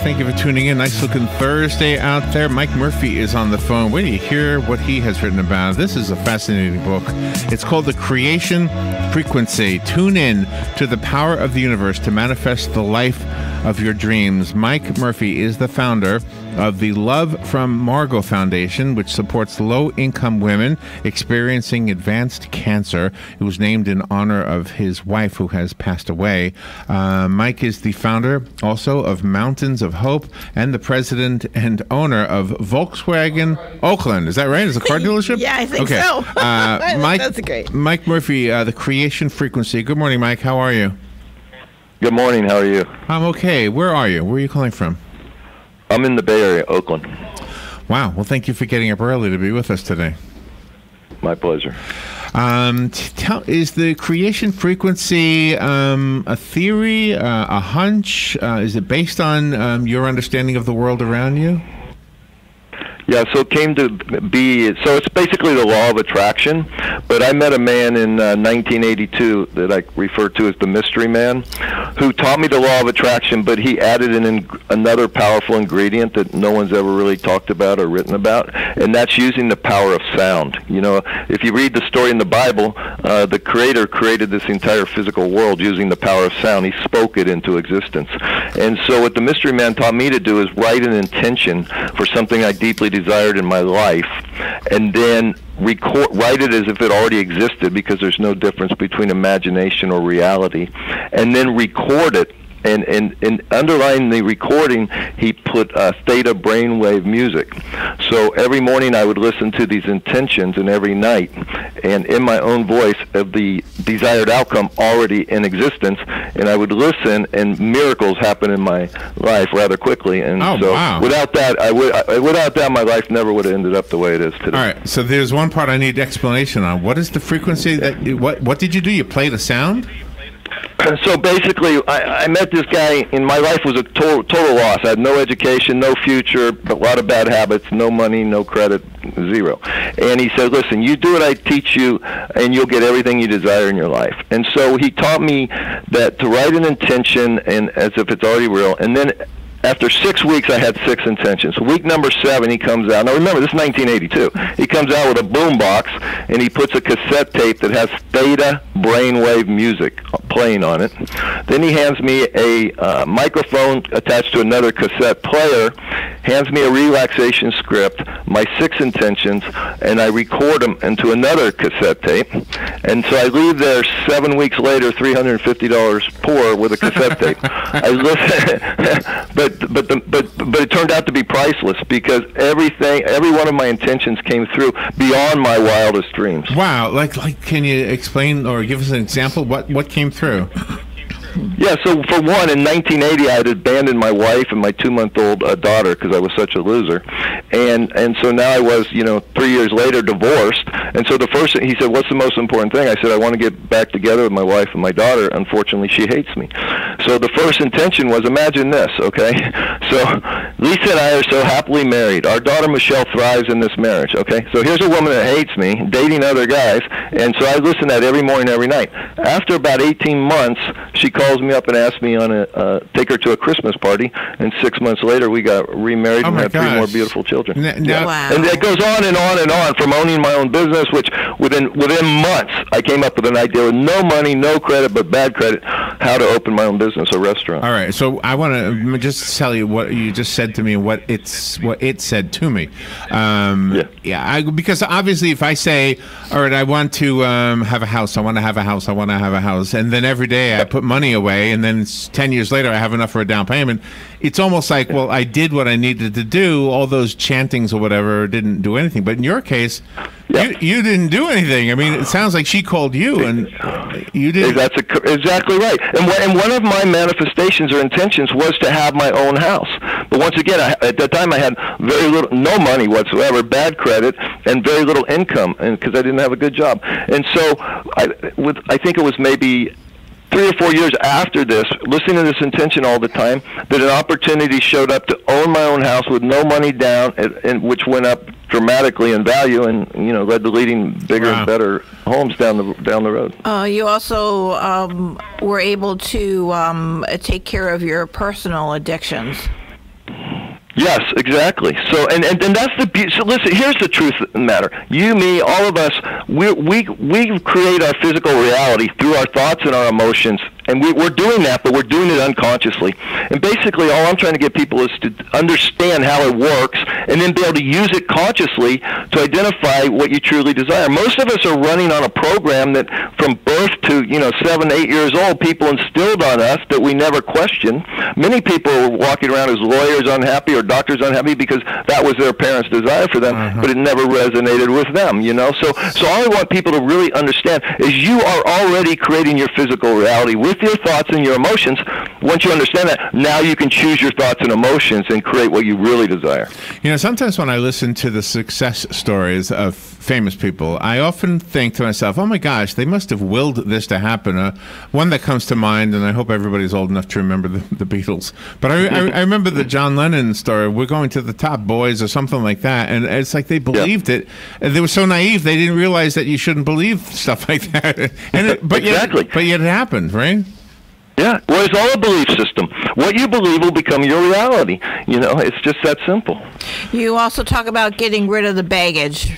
Thank you for tuning in. Nice looking Thursday out there. Mike Murphy is on the phone. Wait till you hear what he has written about. This is a fascinating book. It's called The Creation Frequency. Tune in to the power of the universe to manifest the life of your dreams. Mike Murphy is the founder of the Love from Margot Foundation, which supports low-income women experiencing advanced cancer. It was named in honor of his wife, who has passed away. Mike is the founder also of Mountains of Hope and the president and owner of Volkswagen Oakland. Is that right? Is it a car dealership? Yeah, I think okay. so. Mike, that's great. Mike Murphy, The Creation Frequency. Good morning, Mike. How are you? Good morning. How are you? I'm okay. Where are you? Where are you calling from? I'm in the Bay Area, Oakland. Wow. Well, thank you for getting up early to be with us today. My pleasure. Is the creation frequency a theory, a hunch? Is it based on your understanding of the world around you? Yeah, so it came to be, so it's basically the law of attraction, but I met a man in 1982 that I refer to as the mystery man, who taught me the law of attraction, but he added another powerful ingredient that no one's ever really talked about or written about, and that's using the power of sound. You know, if you read the story in the Bible, the Creator created this entire physical world using the power of sound. He spoke it into existence. And so what the mystery man taught me to do is write an intention for something I deeply desired in my life, and then write it as if it already existed, because there's no difference between imagination or reality, and then record it. And underlying the recording, he put theta brainwave music. So every morning I would listen to these intentions, and every night, and in my own voice, of the desired outcome already in existence, and I would listen, and miracles happen in my life rather quickly. And wow. without that, my life never would have ended up the way it is today. All right. So there's one part I need explanation on. What is the frequency that? What did you do? You played a sound? So basically, I met this guy, and my life was a total loss. I had no education, no future, a lot of bad habits, no money, no credit, zero. And he said, listen, you do what I teach you, and you'll get everything you desire in your life. And so he taught me that to write an intention and as if it's already real, and then after 6 weeks, I had 6 intentions. Week number 7, he comes out. Now, remember, this is 1982. He comes out with a boom box, and he puts a cassette tape that has theta brainwave music playing on it. Then he hands me a microphone attached to another cassette player, hands me a relaxation script, my 6 intentions, and I record them into another cassette tape. And so I leave there 7 weeks later, $350 poor with a cassette tape. I listen, but it turned out to be priceless, because every one of my intentions came through beyond my wildest dreams. Wow. Like can you explain or give us an example? What came through? Yeah, so for one, in 1980, I had abandoned my wife and my 2-month-old daughter because I was such a loser. And so now I was, 3 years later, divorced. And so the first thing, he said, what's the most important thing? I said, I want to get back together with my wife and my daughter. Unfortunately, she hates me. So the first intention was, imagine this, okay? So Lisa and I are so happily married. Our daughter, Michelle, thrives in this marriage, okay? So here's a woman that hates me, dating other guys, and so I listen to that every morning, every night. After about 18 months, she calls me up and asks me take her to a Christmas party, and 6 months later, we got remarried and had 3 more beautiful children. Wow. And it goes on and on and on, from owning my own business, which within months, I came up with an idea with no money, no credit, but bad credit, how to open my own business, a restaurant. All right, so I want to just tell you what you just said to me, and what it said to me. Because obviously, if I say, all right, I want to have a house, I want to have a house, I want to have a house, and then every day I put money away, and then 10 years later I have enough for a down payment, it's almost like, well, I did what I needed to do. All those chantings or whatever didn't do anything. But in your case, you didn't do anything. I mean, it sounds like she called you, and you didn't. That's exactly right. And one of my manifestations or intentions was to have my own house. But once again, at that time I had no money whatsoever, bad credit, and very little income, and because I didn't have a good job. And so I think it was maybe 3 or 4 years after this, listening to this intention all the time, that an opportunity showed up to own my own house with no money down, and which went up dramatically in value, and led to leading bigger and better homes down the road. You also were able to take care of your personal addictions. Yes, exactly. So, and that's so listen, here's the truth of the matter. You, me, all of us, we create our physical reality through our thoughts and our emotions. And we're doing that, but we're doing it unconsciously. And basically, all I'm trying to get people is to understand how it works and then be able to use it consciously to identify what you truly desire. Most of us are running on a program that from birth to, 7, 8 years old, people instilled on us that we never question. Many people are walking around as lawyers unhappy or doctors unhappy because that was their parents' desire for them, but it never resonated with them, So all I want people to really understand is you are already creating your physical reality with your thoughts and your emotions. Once you understand that, now you can choose your thoughts and emotions and create what you really desire. Sometimes when I listen to the success stories of famous people, I often think to myself, oh my gosh, they must have willed this to happen. One that comes to mind, and I hope everybody's old enough to remember the Beatles, but I remember the John Lennon story, we're going to the top, boys, or something like that, and it's like they believed it. They were so naive, they didn't realize that you shouldn't believe stuff like that. But exactly. Yet it happened, right? Yeah, well, it's all a belief system. What you believe will become your reality. It's just that simple. You also talk about getting rid of the baggage.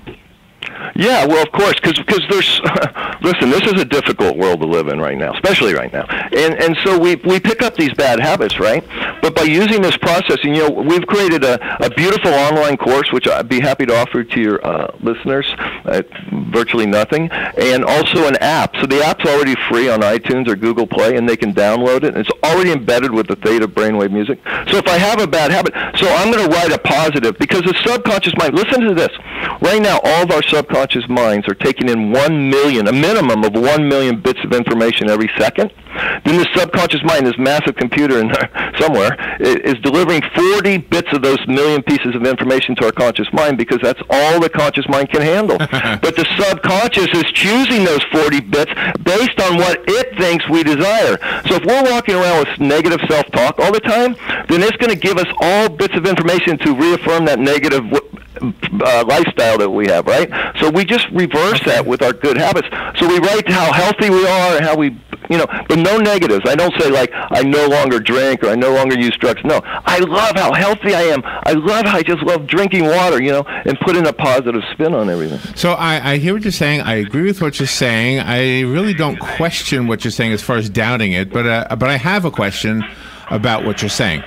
Yeah, well, of course, because there's, listen, this is a difficult world to live in right now, especially right now. And so we pick up these bad habits, right? But by using this process, we've created a beautiful online course, which I'd be happy to offer to your listeners at virtually nothing, and also an app. So the app's already free on iTunes or Google Play, and they can download it. And it's already embedded with the theta brainwave music. So if I have a bad habit, so I'm going to write a positive, because the subconscious mind, listen to this. Right now, all of our subconscious minds are taking in 1 million, a minimum of 1 million bits of information every second. Then the subconscious mind, this massive computer in there somewhere, is delivering 40 bits of those million pieces of information to our conscious mind, because that's all the conscious mind can handle. But the subconscious is choosing those 40 bits based on what it thinks we desire. So if we're walking around with negative self-talk all the time, then it's going to give us all bits of information to reaffirm that negative lifestyle that we have, right? So we just reverse that with our good habits. So we write how healthy we are and how we, but no negatives. I don't say like, I no longer drink or I no longer use drugs. No, I love how healthy I am. I just love drinking water, and putting a positive spin on everything. So I hear what you're saying. I agree with what you're saying. I really don't question what you're saying as far as doubting it, but I have a question about what you're saying.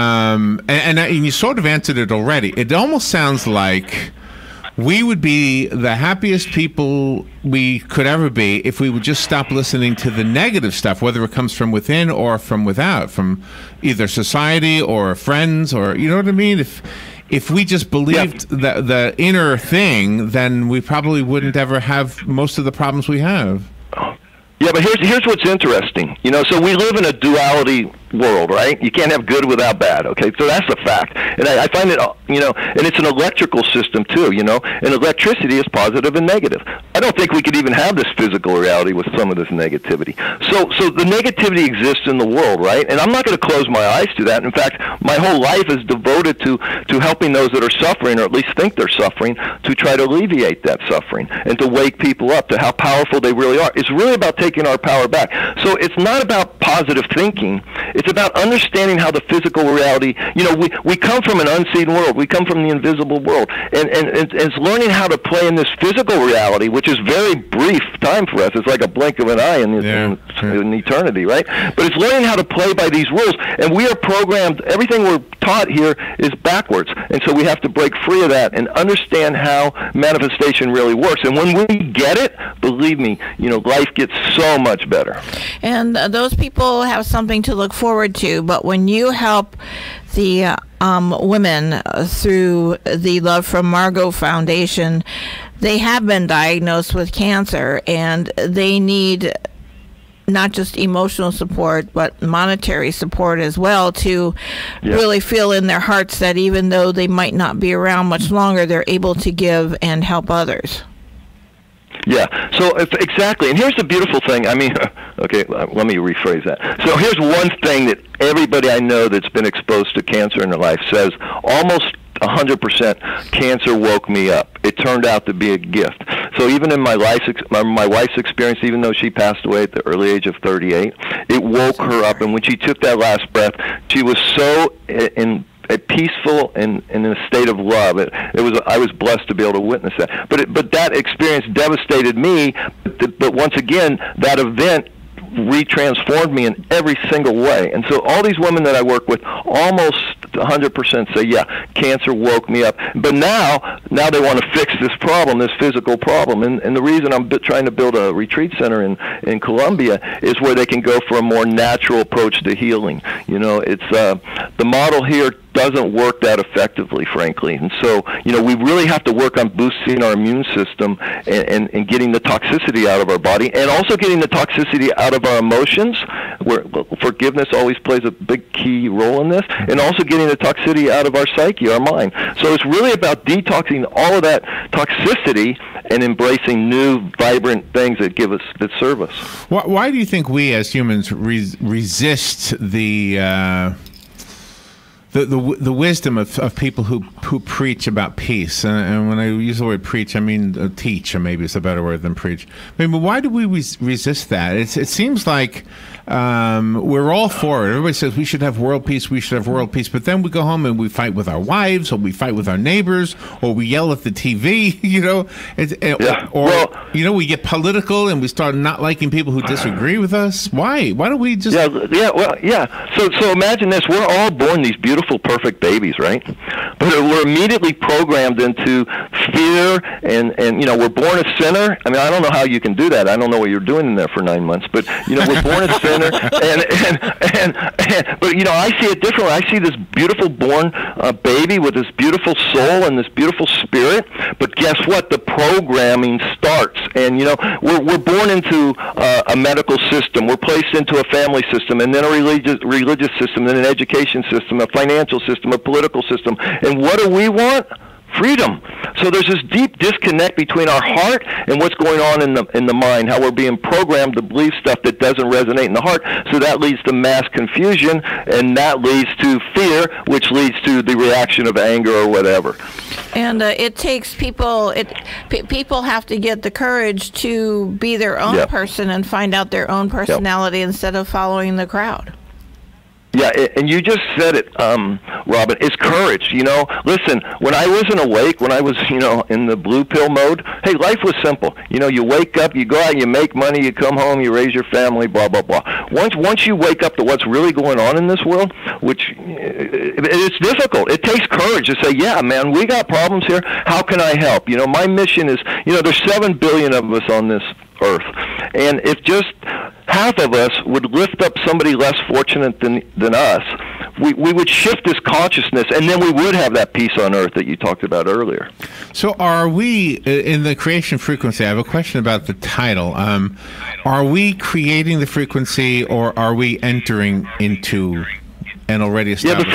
And you sort of answered it already. It almost sounds like we would be the happiest people we could ever be if we would just stop listening to the negative stuff, whether it comes from within or from without, from either society or friends, or, you know what I mean? If we just believed the inner thing, then we probably wouldn't ever have most of the problems we have. Yeah, but here's what's interesting. So we live in a duality world, right? You can't have good without bad, okay? So that's a fact. And I find it, and it's an electrical system too, and electricity is positive and negative. I don't think we could even have this physical reality with some of this negativity. So the negativity exists in the world, right? And I'm not going to close my eyes to that. In fact, my whole life is devoted to helping those that are suffering, or at least think they're suffering, to try to alleviate that suffering and to wake people up to how powerful they really are. It's really about taking our power back. So it's not about positive thinking. It's about understanding how the physical reality, we come from an unseen world. We come from the invisible world. And it's learning how to play in this physical reality, which is very brief time for us. It's like a blink of an eye in eternity, right? But it's learning how to play by these rules. And we are programmed, everything we're taught here is backwards. And so we have to break free of that and understand how manifestation really works. And when we get it, believe me, life gets so much better. And those people have something to look forward to. But when you help the women through the Love from Margot Foundation, they have been diagnosed with cancer, and they need not just emotional support, but monetary support as well to really feel in their hearts that even though they might not be around much longer, they're able to give and help others. Yeah, so exactly. And here's the beautiful thing. I mean, okay, let me rephrase that. So here's one thing that everybody I know that's been exposed to cancer in their life says, almost 100% cancer woke me up. It turned out to be a gift. So even in my wife's experience, even though she passed away at the early age of 38, it woke her up. And when she took that last breath, she was so at peace peaceful and in a state of love. I was blessed to be able to witness that. But that experience devastated me. But once again, that event retransformed me in every single way. And so all these women that I work with almost 100% say, yeah, cancer woke me up. But now they want to fix this problem, this physical problem. And the reason I'm trying to build a retreat center in Colombia is where they can go for a more natural approach to healing. You know, it's the model here doesn't work that effectively, frankly. And so, you know, we really have to work on boosting our immune system and getting the toxicity out of our body, and also getting the toxicity out of our emotions, where forgiveness always plays a big key role in this, and also getting the toxicity out of our psyche, our mind. So it's really about detoxing all of that toxicity and embracing new, vibrant things that serve us. Why do you think we as humans resist the wisdom of people who preach about peace? And when I use the word preach, I mean teach, or maybe it's a better word than preach. I mean, but why do we resist that? It seems like we're all for it. Everybody says we should have world peace, but then we go home and we fight with our wives, or we fight with our neighbors, or we yell at the TV, you know, we get political and we start not liking people who disagree with us. Why don't we just... So imagine this. We're all born these beautiful, perfect babies, right? But we're immediately programmed into fear, and you know, we're born a sinner. I mean, I don't know how you can do that. I don't know what you're doing in there for 9 months, but you know, we're born a sinner, but you know, I see it differently. I see this beautiful born baby with this beautiful soul and this beautiful spirit. But guess what? The programming starts, and you know, we're born into a medical system. We're placed into a family system, and then a religious system, then an education system, a financial system, a political system. And what do we want? Freedom. So there's this deep disconnect between our heart and what's going on in the mind, how we're being programmed to believe stuff that doesn't resonate in the heart. So that leads to mass confusion, and that leads to fear, which leads to the reaction of anger or whatever. And it takes people, people have to get the courage to be their own person and find out their own personality instead of following the crowd. Yeah, and you just said it, Robin. It's courage. You know, listen, when I wasn't awake, when I was, you know, in the blue pill mode, hey, life was simple. You know, you wake up, you go out, you make money, you come home, you raise your family, blah, blah, blah. Once you wake up to what's really going on in this world, which it's difficult. It takes courage to say, yeah, man, we got problems here. How can I help? You know, my mission is, you know, there's 7 billion of us on this earth. And if just half of us would lift up somebody less fortunate than us, we would shift this consciousness, and then we would have that peace on earth that you talked about earlier. So are we, in the creation frequency, I have a question about the title. Are we creating the frequency, or are we entering into and already established?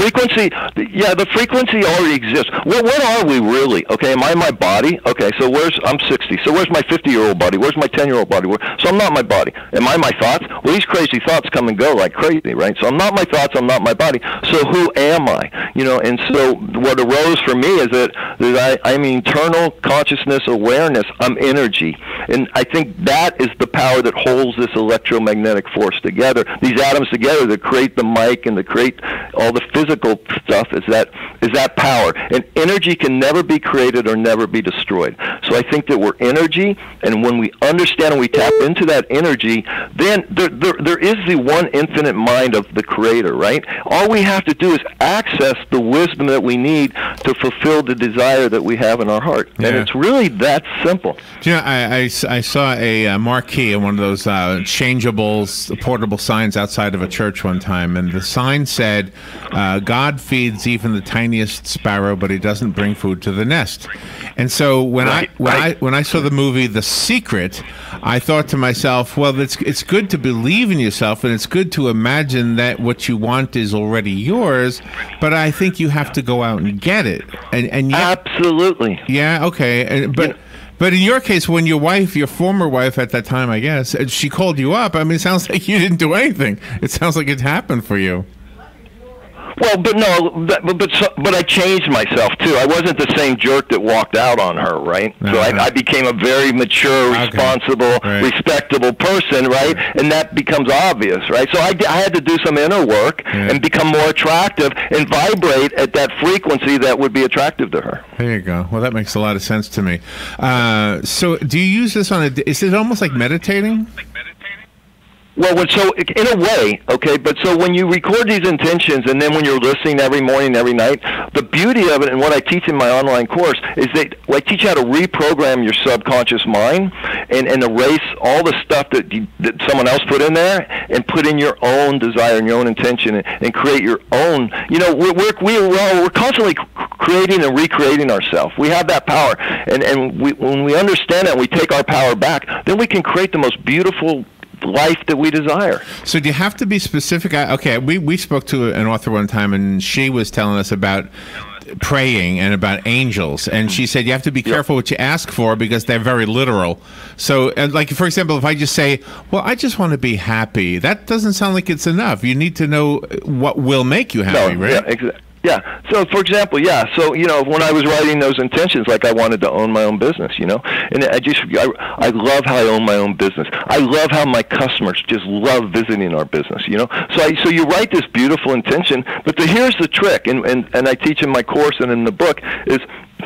The frequency already exists. Well, what are we really? Okay, am I my body? Okay, so I'm 60. So where's my 50-year-old body? Where's my 10-year-old body? So I'm not my body. Am I my thoughts? Well, these crazy thoughts come and go like crazy, right? So I'm not my thoughts. I'm not my body. So who am I? You know, and so what arose for me is that I'm eternal consciousness awareness. I'm energy. And I think that is the power that holds this electromagnetic force together, these atoms together, that create the mic and to create all the physical stuff, is that power. And energy can never be created or never be destroyed. So I think that we're energy, and when we understand and we tap into that energy, then there is the one infinite mind of the Creator, right? All we have to do is access the wisdom that we need to fulfill the desire that we have in our heart. Yeah. And it's really that simple. You know, I saw a marquee on one of those changeables, portable signs outside of a church one time, and the sign said, God feeds even the tiniest sparrow, but he doesn't bring food to the nest. And so when I saw the movie The Secret, I thought to myself, well, it's good to believe in yourself, and it's good to imagine that what you want is already yours, but I think you have to go out and get it. And absolutely. Yeah, okay. But in your case, when your former wife at that time, I guess, she called you up, I mean, it sounds like you didn't do anything. It sounds like it happened for you. Well, but no, but I changed myself too. I wasn't the same jerk that walked out on her, right? So I became a very mature, responsible, respectable person, right? And that becomes obvious, right? So I had to do some inner work and become more attractive and vibrate at that frequency that would be attractive to her. There you go. Well, that makes a lot of sense to me. So do you use this on is it almost like meditating? Well, so in a way, okay, but so when you record these intentions and then when you're listening every morning, every night, the beauty of it and what I teach in my online course is that I teach how to reprogram your subconscious mind and erase all the stuff that someone else put in there and put in your own desire and your own intention and create your own. You know, we're constantly creating and recreating ourselves. We have that power, and when we understand it and we take our power back, then we can create the most beautiful life that we desire. So do you have to be specific? Okay, we spoke to an author one time, and she was telling us about praying and about angels, and she said you have to be careful what you ask for because they're very literal. So, like, for example, if I just say, well, I just want to be happy, that doesn't sound like it's enough. You need to know what will make you happy, right? Yeah, exactly. Yeah. So, for example, So, you know, when I was writing those intentions, like I wanted to own my own business, you know, and I love how I own my own business. I love how my customers just love visiting our business, you know. So you write this beautiful intention, but here's the trick, and I teach in my course and in the book is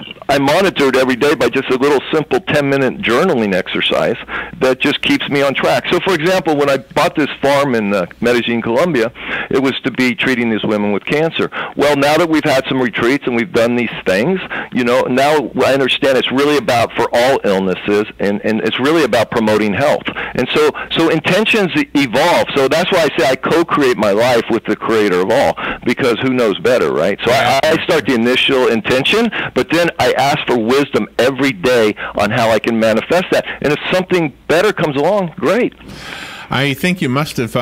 I monitor it every day by just a little simple 10-minute journaling exercise that just keeps me on track. So, for example, when I bought this farm in Medellin, Colombia, it was to be treating these women with cancer. Well, now that we've had some retreats and we've done these things, you know, now I understand it's really about for all illnesses, and it's really about promoting health. And so intentions evolve. So that's why I say I co-create my life with the creator of all, because who knows better, right? So I start the initial intention, but then I ask for wisdom every day on how I can manifest that. And if something better comes along, great. I think you must have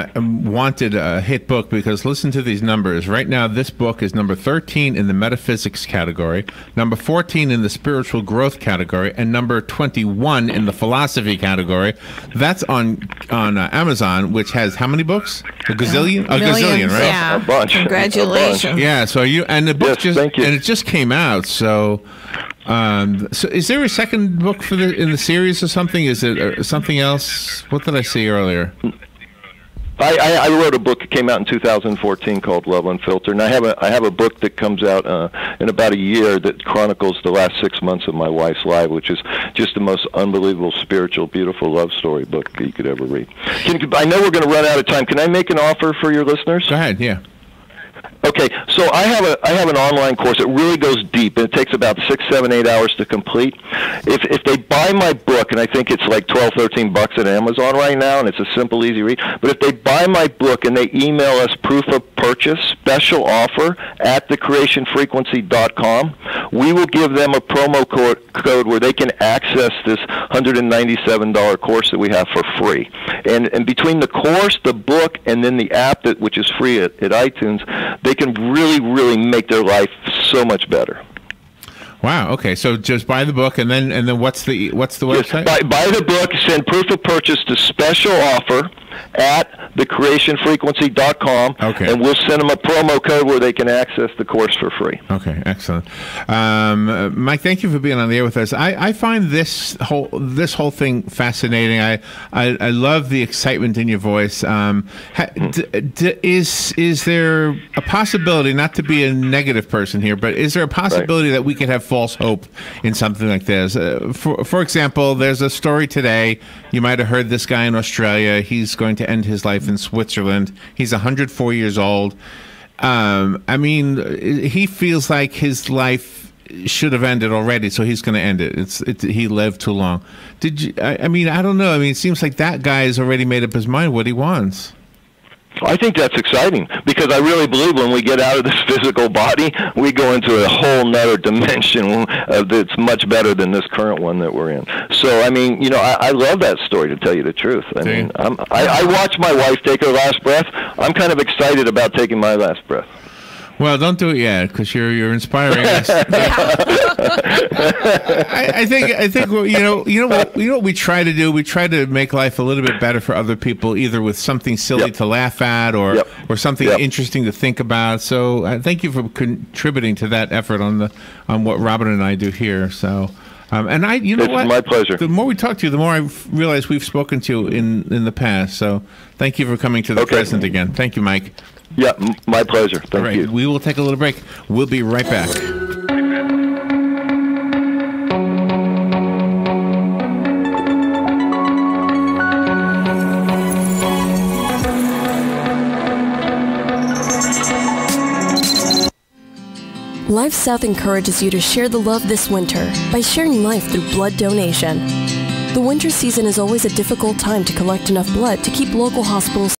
wanted a hit book, because listen to these numbers. Right now, this book is number 13 in the metaphysics category, number 14 in the spiritual growth category, and number 21 in the philosophy category. That's on Amazon, which has how many books? A gazillion? A gazillion, right? Yeah. A bunch. Congratulations. A bunch. Yeah, so the book thank you. and it just came out, so so is there a second book in the series or something? Is it something else? What did I see earlier? I wrote a book that came out in 2014 called Love Unfiltered, and I have a book that comes out in about a year that chronicles the last 6 months of my wife's life, which is just the most unbelievable, spiritual, beautiful love story book that you could ever read. I know we're going to run out of time. Can I make an offer for your listeners? Go ahead, yeah. Okay, so I have an online course that really goes deep, and it takes about 6, 7, 8 hours to complete. If they buy my book, and I think it's like $12, $13 at Amazon right now, and it's a simple, easy read. But if they buy my book and they email us proof of purchase, special offer at thecreationfrequency.com, we will give them a promo code where they can access this $197 course that we have for free. And between the course, the book, and then the app which is free at iTunes, they can really, really make their life so much better. Wow. Okay. So just buy the book, and then what's the website? Yes, buy the book. Send proof of purchase to special offer at thecreationfrequency.com, okay, and we'll send them a promo code where they can access the course for free. Okay, excellent. Mike, thank you for being on the air with us. I find this whole thing fascinating. I love the excitement in your voice. Is there a possibility, not to be a negative person here, but is there a possibility that we could have false hope in something like this? For example, there's a story today. You might have heard this guy in Australia. He's going to end his life in Switzerland. He's 104 years old. I mean, he feels like his life should have ended already, so he's going to end it. He lived too long. I mean, I don't know. I mean, it seems like that guy has already made up his mind what he wants. I think that's exciting, because I really believe when we get out of this physical body, we go into a whole nother dimension that's much better than this current one that we're in. So, I mean, I love that story, to tell you the truth. I mean, I watch my wife take her last breath. I'm kind of excited about taking my last breath. Well, don't do it yet because you're inspiring us. I think what we try to do. We try to make life a little bit better for other people, either with something silly to laugh at or something interesting to think about. So thank you for contributing to that effort on what Robin and I do here. So. And it's my pleasure. The more we talk to you, the more I realize we've spoken to you in the past. So thank you for coming to the present again. Thank you, Mike. Yeah, my pleasure. Thank you. We will take a little break. We'll be right back. Life South encourages you to share the love this winter by sharing life through blood donation. The winter season is always a difficult time to collect enough blood to keep local hospitals